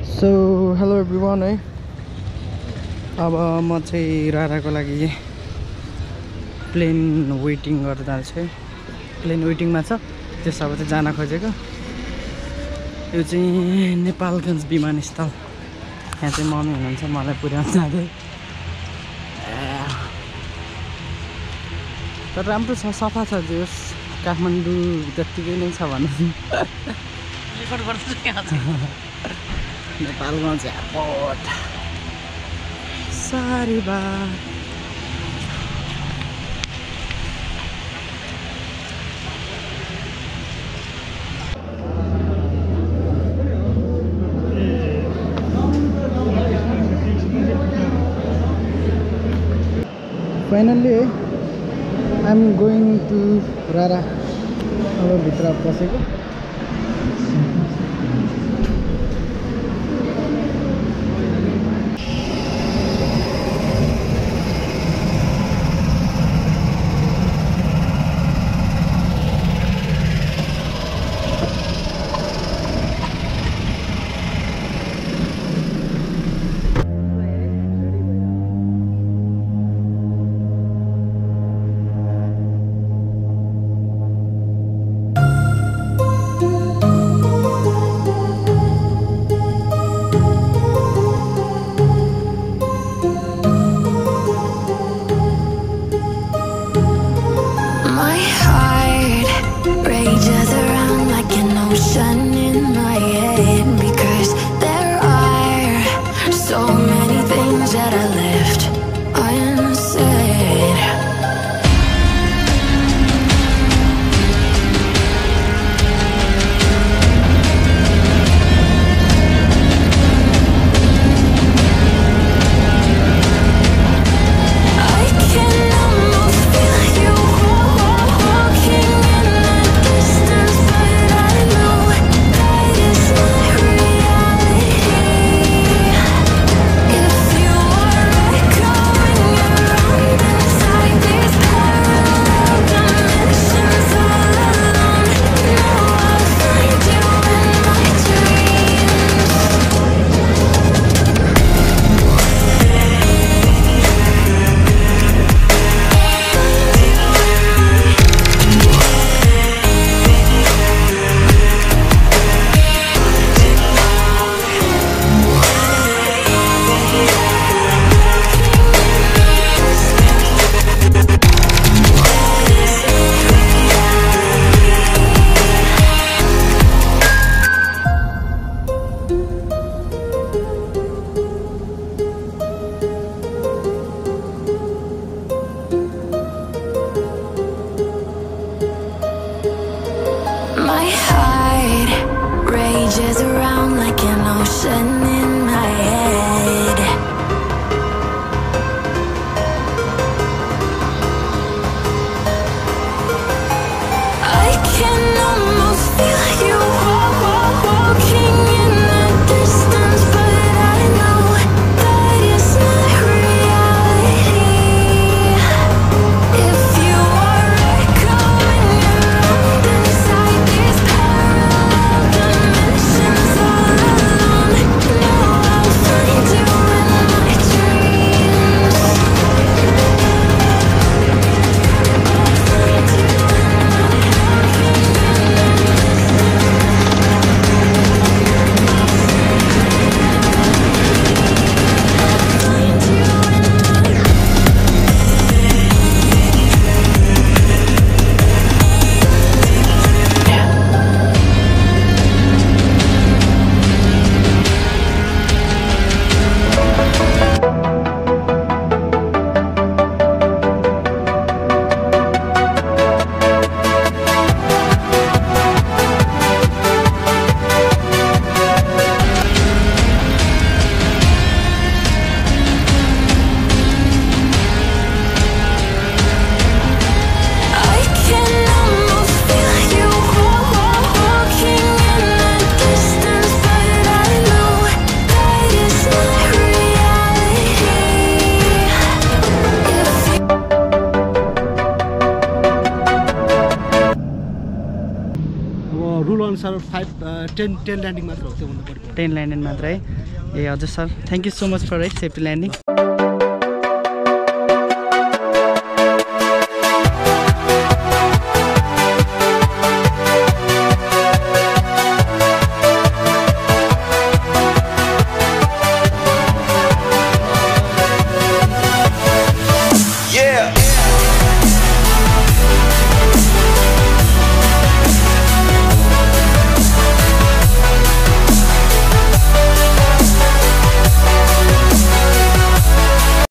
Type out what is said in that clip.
So hello everyone है। अब म चाहिँ राराको लागि प्लेन वेटिङ गरेर जान्छु। प्लेन वेटिङमा छ, त्यस अब चाहिँ जान खोजेको। यो चाहिँ नेपालगञ्ज विमानस्थल। यहाँ चाहिँ मम्मी हुनुहुन्छ, मलाई पुर्याउन जाँदै। तर राम्रो छ, सफा छ। जोस् काठमाडौँ जत्तिकै नै छ भनौँ। नेपालगञ्ज एयरपोर्ट सारी बात। Finally I am going to Rara. अब भित्र पसेको। 10 ल्यान्डिङ मात्र हो, त्योभन्दा बढी 10 ल्यान्डिङ मात्र है। ए हजुर sir, thank you so much for है सेफ्टी ल्यान्डिङ।